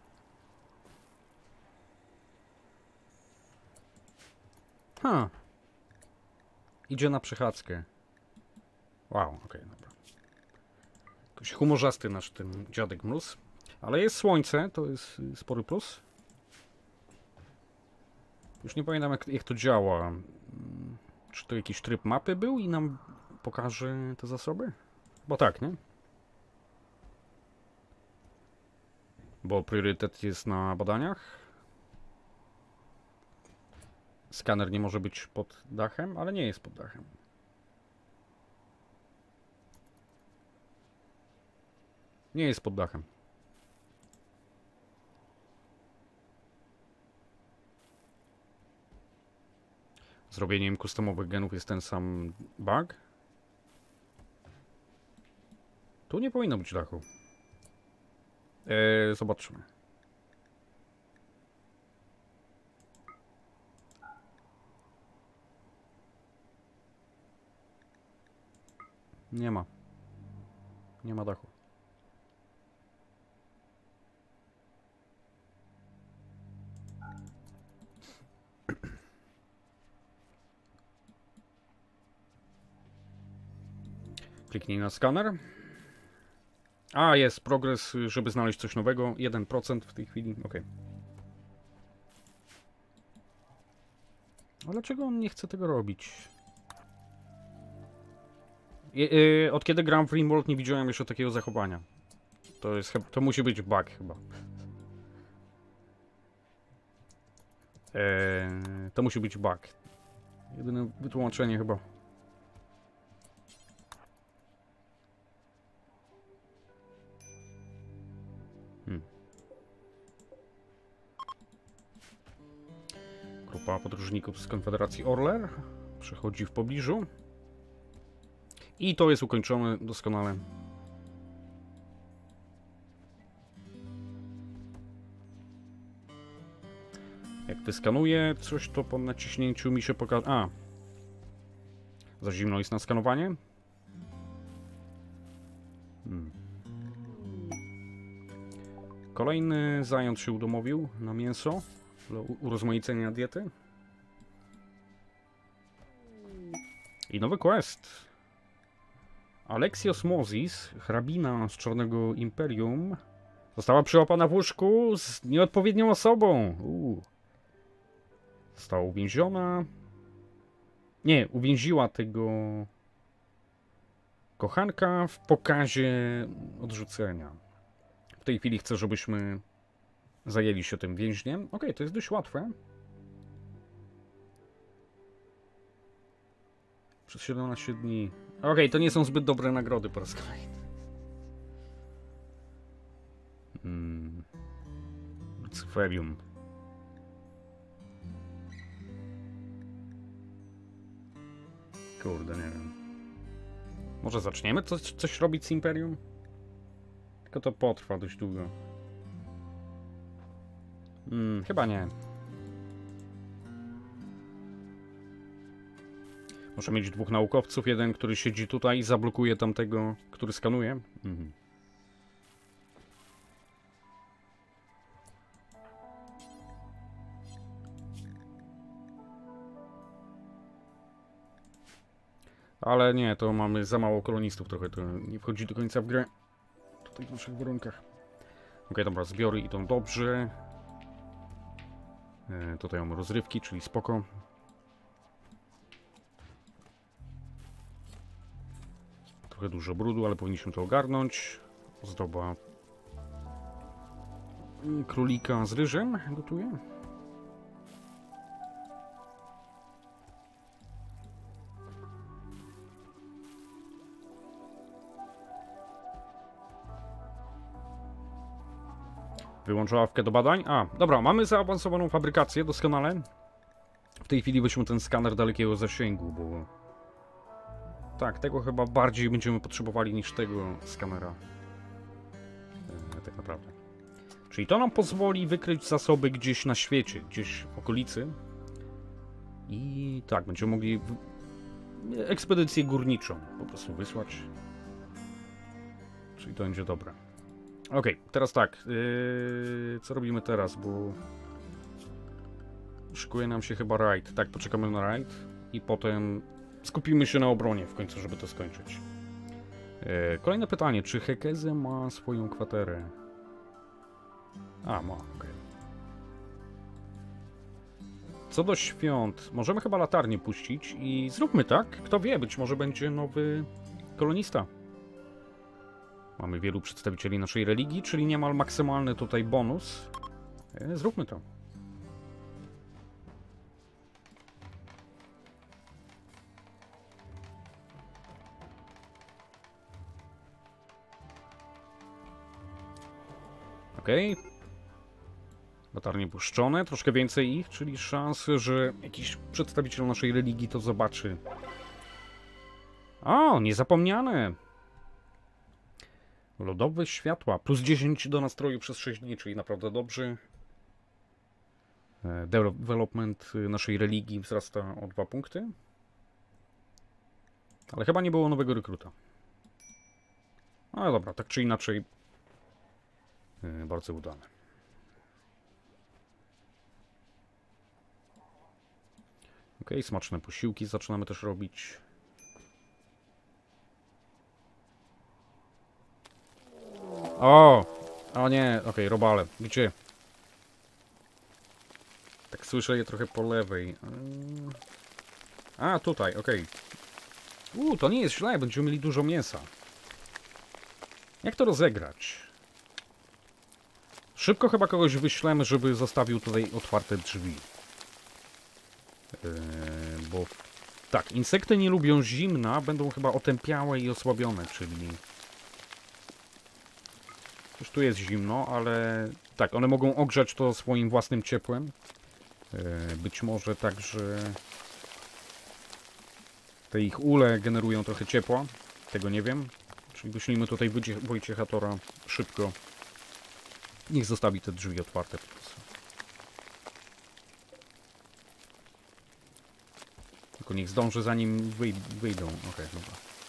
Ha. Idzie na przechadzkę. Wow, okej, okay, dobra. Jakoś humorzasty nasz ten Dziadek Mróz. Ale jest słońce, to jest spory plus. Już nie pamiętam jak, jak to działa. Czy to jakiś tryb mapy był i nam pokaże te zasoby? Bo tak, nie? Bo priorytet jest na badaniach. Skaner nie może być pod dachem, ale nie jest pod dachem. Nie jest pod dachem. Zrobieniem customowych genów jest ten sam bug. Tu nie powinno być dachu. Eee, zobaczmy. Nie ma. Nie ma dachu. Kliknij na skaner. A, jest progres, żeby znaleźć coś nowego. jeden procent w tej chwili. Ok. A dlaczego on nie chce tego robić? Je, yy, od kiedy gram w RimWorld nie widziałem jeszcze takiego zachowania. To jest, to musi być bug chyba. Eee, to musi być bug. Jedyne wytłumaczenie chyba. Hmm. Grupa podróżników z Konfederacji Orler przechodzi w pobliżu. I to jest ukończone doskonale. Jak wyskanuję coś, to po naciśnięciu mi się pokaże... A! Za zimno jest na skanowanie? Hmm. Kolejny zając się udomowił na mięso dla urozmaicenia diety. I nowy quest. Alexios Mozis, hrabina z Czarnego Imperium, została przyłapana w łóżku z nieodpowiednią osobą. Uu. Została uwięziona. Nie, uwięziła tego kochanka w pokazie odrzucenia. W tej chwili chcę, żebyśmy zajęli się tym więźniem. Okej, okay, to jest dość łatwe. Przez siedemnaście dni. Okej, okay, to nie są zbyt dobre nagrody po raz kolejny. Hmm. Luciferium. Kurde, nie wiem. Może zaczniemy coś, coś robić z Imperium? Tylko to potrwa dość długo. Hmm, chyba nie. Muszę mieć dwóch naukowców, jeden, który siedzi tutaj i zablokuje tamtego, który skanuje. Mhm. Ale nie, to mamy za mało kolonistów trochę, to nie wchodzi do końca w grę. Tutaj w naszych warunkach. Ok, dobra, zbiory idą dobrze. E, tutaj mamy rozrywki, czyli spoko. trochę dużo brudu, ale powinniśmy to ogarnąć. Ozdoba królika z ryżem gotuję. Wyłącz ławkę do badań. A, dobra, mamy zaawansowaną fabrykację, doskonale. W tej chwili weźmy ten skaner dalekiego zasięgu, bo... Tak, tego chyba bardziej będziemy potrzebowali niż tego skanera. E, tak naprawdę. Czyli to nam pozwoli wykryć zasoby gdzieś na świecie, gdzieś w okolicy. I tak, będziemy mogli w... ekspedycję górniczą po prostu wysłać. Czyli to będzie dobre. Okej, okay, teraz tak. Yy, co robimy teraz, bo... Szykuje nam się chyba raid. Tak, poczekamy na raid i potem skupimy się na obronie w końcu, żeby to skończyć. Yy, kolejne pytanie. Czy Hekeze ma swoją kwaterę? A, ma, okej. Okay. Co do świąt, możemy chyba latarnię puścić i zróbmy tak. Kto wie, być może będzie nowy kolonista. Mamy wielu przedstawicieli naszej religii, czyli niemal maksymalny tutaj bonus. Yy, zróbmy to. Okej. Okay. Latarnie puszczone, troszkę więcej ich, czyli szans, że jakiś przedstawiciel naszej religii to zobaczy. O, niezapomniane! Lodowe światła, plus dziesięć do nastroju przez sześć dni, czyli naprawdę dobrze. Development naszej religii wzrasta o dwa punkty. Ale chyba nie było nowego rekruta. No dobra, tak czy inaczej bardzo udane. Ok, smaczne posiłki zaczynamy też robić. O! O nie, ok, robale. Gdzie? Tak słyszę je trochę po lewej. A, tutaj, ok. Uuu, to nie jest źle, będziemy mieli dużo mięsa. Jak to rozegrać? Szybko chyba kogoś wyślemy, żeby zostawił tutaj otwarte drzwi. Yy, bo tak, insekty nie lubią zimna, będą chyba otępiałe i osłabione, czyli... Już tu jest zimno, ale tak, one mogą ogrzać to swoim własnym ciepłem. Yy, być może także te ich ule generują trochę ciepła, tego nie wiem. Czyli wyślijmy tutaj Wojciechatora szybko. Niech zostawi te drzwi otwarte po prostu. Tylko niech zdąży, zanim wyj wyjdą. Okej, okay, dobra.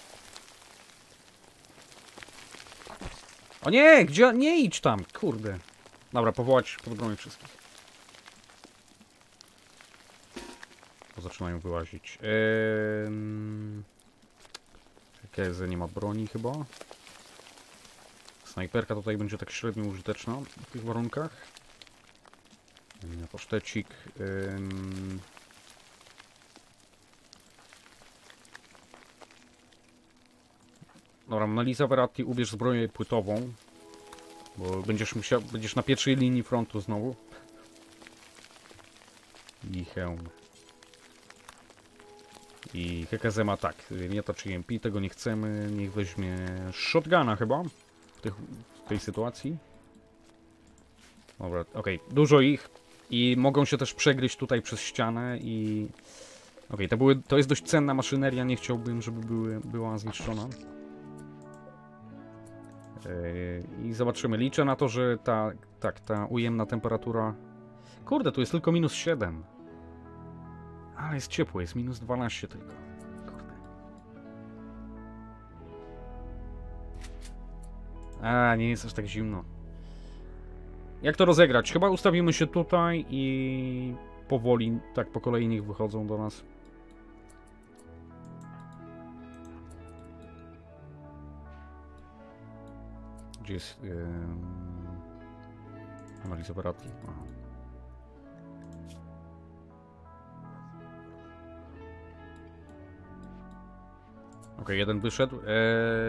O nie! Gdzie? Nie idź tam! Kurde. Dobra, powołać pod bronię wszystkich. Bo zaczynają wyłazić. Eee... Hekeze nie ma broni chyba. Snajperka tutaj będzie tak średnio użyteczna w tych warunkach. Pasztecik. Ym... Dobra, Melisa Verratti, ubierz zbroję płytową. Bo będziesz musiał, będziesz na pierwszej linii frontu znowu. I hełm. I Hekeze ma tak, miotacz E M P, tego nie chcemy. Niech weźmie shotguna chyba. W, tych, w tej sytuacji. Dobra, okej, okay. Dużo ich i mogą się też przegryźć tutaj przez ścianę i... Okej, okay, to, były, to jest dość cenna maszyneria, nie chciałbym, żeby były, była zniszczona. Yy, I zobaczymy, liczę na to, że ta, tak, ta ujemna temperatura... Kurde, tu jest tylko minus siedem. Ale jest ciepło, jest minus dwanaście tylko. Kurde. A, nie jest aż tak zimno. Jak to rozegrać? Chyba ustawimy się tutaj i powoli, tak po kolei niech wychodzą do nas. Gdzie jest... Yy... Analiza Verratti. Aha. Okej, jeden wyszedł. Eee...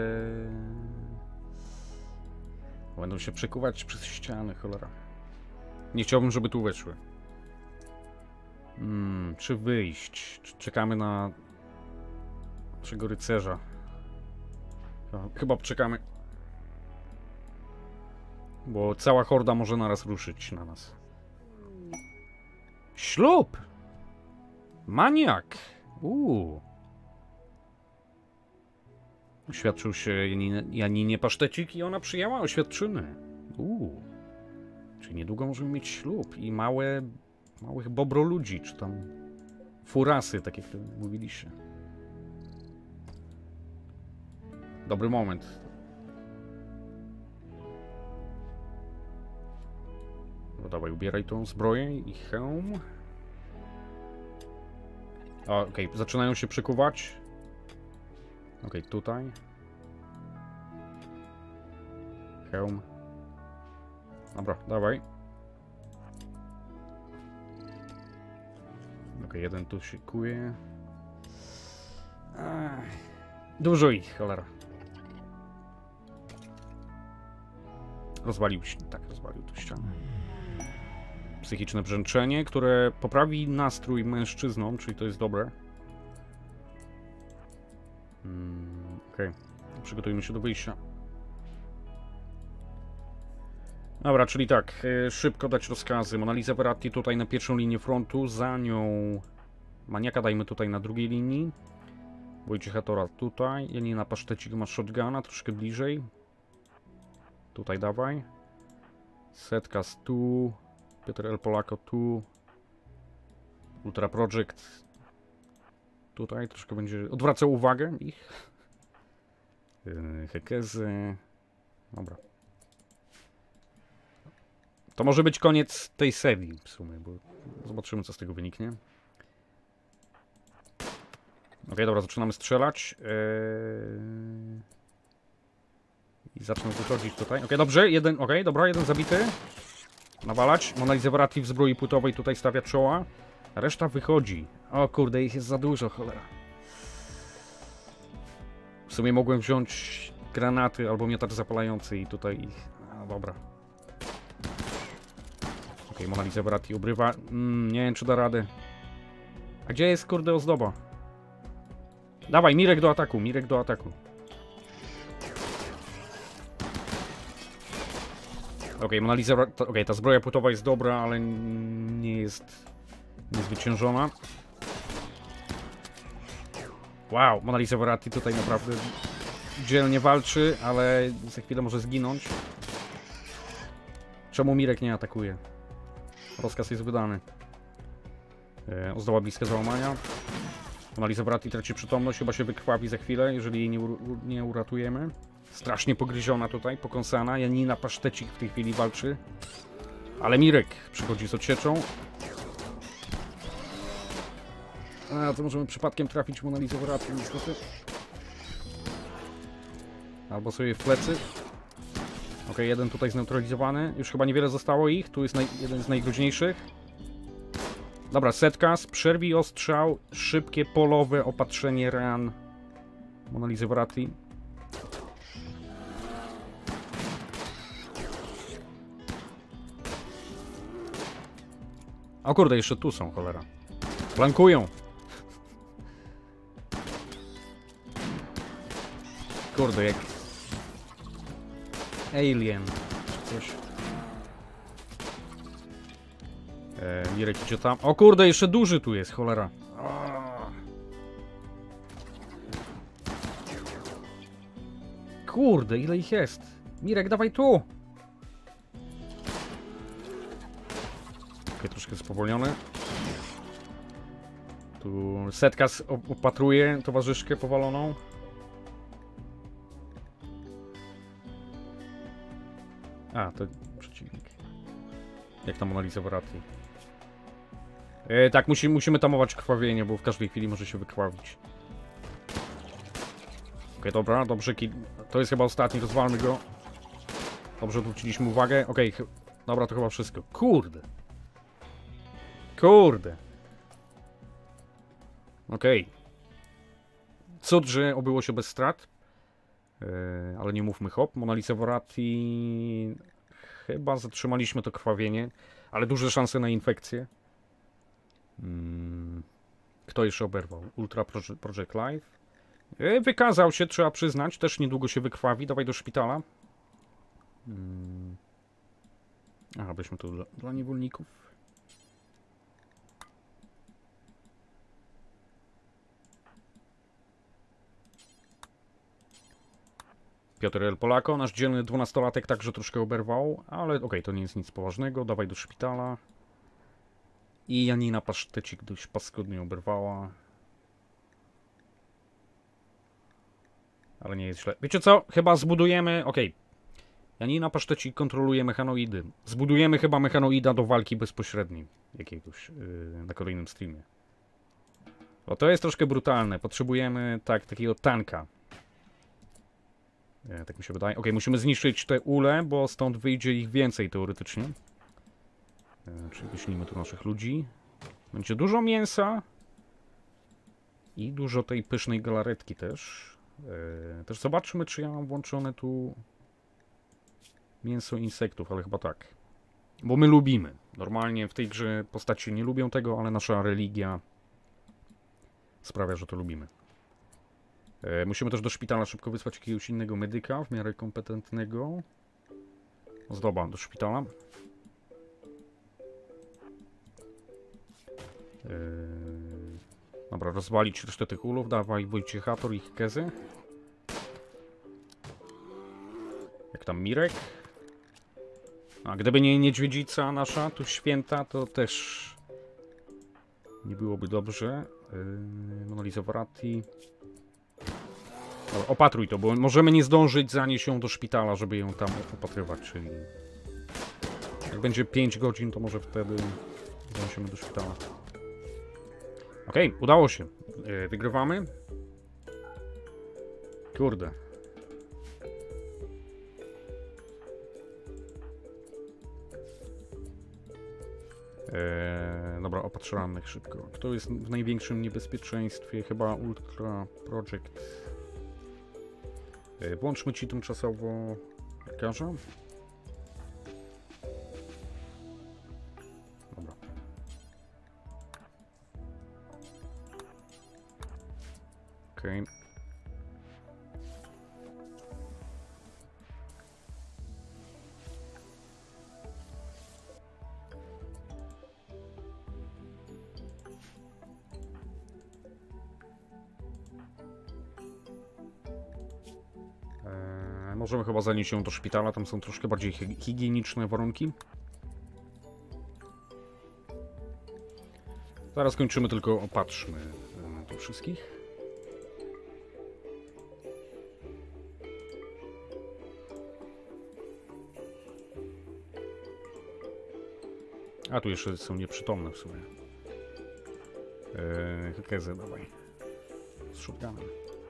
Będą się przekuwać przez ściany, cholera. Nie chciałbym, żeby tu weszły. Hmm, czy wyjść? Czy czekamy na naszego rycerza? Chyba czekamy. Bo cała horda może naraz ruszyć na nas. Ślub! Maniak! Uuu. Oświadczył się Janinie, Janinie Pasztecik i ona przyjęła oświadczyny. Uuu. Czyli niedługo możemy mieć ślub i małe, małych bobro ludzi, czy tam furasy, tak jak mówiliście. Dobry moment. No dawaj, ubieraj tą zbroję i hełm. Okej, okay, zaczynają się przekuwać. Okej, okay, tutaj. Hełm. Dobra, dawaj. Okej, okay, jeden tu szykuje. Ach, dużo ich, cholera. Rozwalił się, tak, rozwalił tu ścianę. Psychiczne brzęczenie, które poprawi nastrój mężczyznom, czyli to jest dobre. Hmm, okej, okay. Przygotujmy się do wyjścia. Dobra, czyli tak, szybko dać rozkazy. Mona Lisa Verratti tutaj na pierwszą linię frontu, za nią Maniaka dajmy tutaj na drugiej linii. Wojciecha Tora tutaj, Janina Pasztecik ma shotguna troszkę bliżej. Tutaj dawaj. Setkas tu, Piotr El Polako tu. Ultra Project tutaj troszkę będzie odwracał uwagę ich. Yy, Hekezy. Dobra. To może być koniec tej serii w sumie, bo zobaczymy, co z tego wyniknie. Ok, dobra, zaczynamy strzelać. Eee... I zacznę wychodzić tutaj. Ok, dobrze, jeden, ok, dobra, jeden zabity. Nawalać. Mona Lisa Verratti w zbroi płytowej tutaj stawia czoła. Reszta wychodzi. O kurde, ich jest za dużo, cholera. W sumie mogłem wziąć granaty albo miotacz zapalający i tutaj ich... A, dobra. Ok, Mona Lisa Verratti obrywa. Mm, nie wiem, czy da radę. A gdzie jest, kurde, ozdoba? Dawaj, Mirek do ataku, Mirek do ataku. Ok, Mona Lisa... Ok, ta zbroja płytowa jest dobra, ale nie jest niezwyciężona. Wow, Mona Lisa Verratti tutaj naprawdę dzielnie walczy, ale za chwilę może zginąć. Czemu Mirek nie atakuje? Rozkaz jest wydany. E, ozdoba bliska załamania. Mona Lisa Verratti traci przytomność, chyba się wykrwawi za chwilę, jeżeli jej nie, ur nie uratujemy. Strasznie pogryziona tutaj, pokąsana. Janina Pasztecik w tej chwili walczy. Ale Mirek przychodzi z odsieczą. A, to możemy przypadkiem trafić Mona Lisa Verratti, niestety. Albo sobie w plecy. Ok, jeden tutaj zneutralizowany. Już chyba niewiele zostało ich. Tu jest jeden z najgroźniejszych. Dobra, Setkas, przerwij ostrzał. Szybkie, polowe opatrzenie ran Mona Lisa Verratti. O kurde, jeszcze tu są, cholera. Flankują. Kurde, jak... Alien. Coś. Eee, Mirek idzie tam. O kurde, jeszcze duży tu jest, cholera. Kurde, ile ich jest? Mirek, dawaj tu! Ok, troszkę spowolniony. Tu Setkas opatruje towarzyszkę powaloną. A, to przeciwnik. Jak tam Mona Lisa Verratti. E, tak, musi, musimy tamować krwawienie, bo w każdej chwili może się wykrwawić. Ok, dobra, dobrze. To jest chyba ostatni, rozwalmy go. Dobrze, odwróciliśmy uwagę. Ok, dobra, to chyba wszystko. Kurde. Kurde. Ok. Cud, że obyło się bez strat. Yy, ale nie mówmy hop. Mona Lisa Vorati... Chyba zatrzymaliśmy to krwawienie, ale duże szanse na infekcję. Hmm. Kto jeszcze oberwał? Ultra Project Live. Yy, wykazał się, trzeba przyznać. Też niedługo się wykrwawi. Dawaj do szpitala. Hmm. Aha, weźmy to dla, dla niewolników. Piotr L. Polako, nasz dzielny dwunastolatek, także troszkę oberwał, ale okej, okay, to nie jest nic poważnego. Dawaj do szpitala. I Janina Pasztecik dość paskudnie oberwała. Ale nie jest źle. Wiecie co? Chyba zbudujemy... Okej. Okay. Janina Pasztecik kontroluje mechanoidy. Zbudujemy chyba mechanoida do walki bezpośredniej. Jakiegoś yy, na kolejnym streamie. Bo to jest troszkę brutalne. Potrzebujemy tak, takiego tanka. Nie, tak mi się wydaje. Ok, musimy zniszczyć te ule, bo stąd wyjdzie ich więcej teoretycznie. E, czyli wyślijmy tu naszych ludzi. Będzie dużo mięsa. I dużo tej pysznej galaretki też. E, też zobaczmy, czy ja mam włączone tu mięso insektów, ale chyba tak. Bo my lubimy. Normalnie w tej grze postaci nie lubią tego, ale nasza religia sprawia, że to lubimy. E, musimy też do szpitala szybko wysłać jakiegoś innego medyka, w miarę kompetentnego. Zdoba, do szpitala. E, dobra, rozwalić resztę tych ulów. Dawaj Wojciechator i Kezy. Jak tam Mirek? A gdyby nie niedźwiedzica nasza, tu święta, to też nie byłoby dobrze. E, Mona Lisa Vorati. Dobra, opatruj to, bo możemy nie zdążyć zanieść ją do szpitala, żeby ją tam opatrywać, czyli jak będzie pięć godzin, to może wtedy zanosimy do szpitala. Okej, okay, udało się. Yy, wygrywamy. Kurde. Eee, dobra, opatrz rannych szybko. Kto jest w największym niebezpieczeństwie? Chyba Ultra Project. Eee, włączmy ci tymczasowo lekarza. Dobra. Okej. Okay. Możemy chyba zanieść ją do szpitala, tam są troszkę bardziej higieniczne warunki. Zaraz kończymy, tylko opatrzmy tu wszystkich. A tu jeszcze są nieprzytomne w sumie. Eee, Hekezę dawaj. Z shotgunem.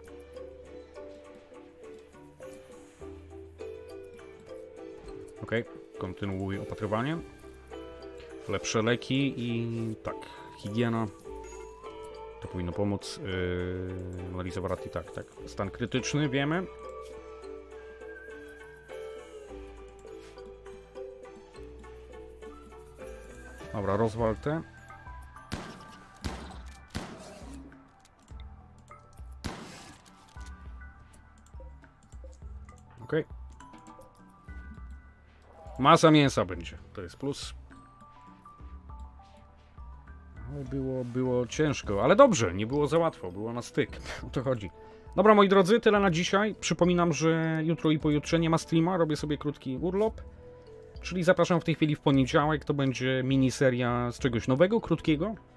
Ok, kontynuuj opatrywanie. Lepsze leki i tak, higiena. To powinno pomóc. Yy, Mona Lisa Vorati, tak, tak. Stan krytyczny, wiemy. Dobra, rozwal te. Ok. Masa mięsa będzie, to jest plus. No, było, było ciężko, ale dobrze, nie było za łatwo, było na styk, o to chodzi. Dobra, moi drodzy, tyle na dzisiaj. Przypominam, że jutro i pojutrze nie ma streama, robię sobie krótki urlop. Czyli zapraszam w tej chwili w poniedziałek, to będzie miniseria z czegoś nowego, krótkiego.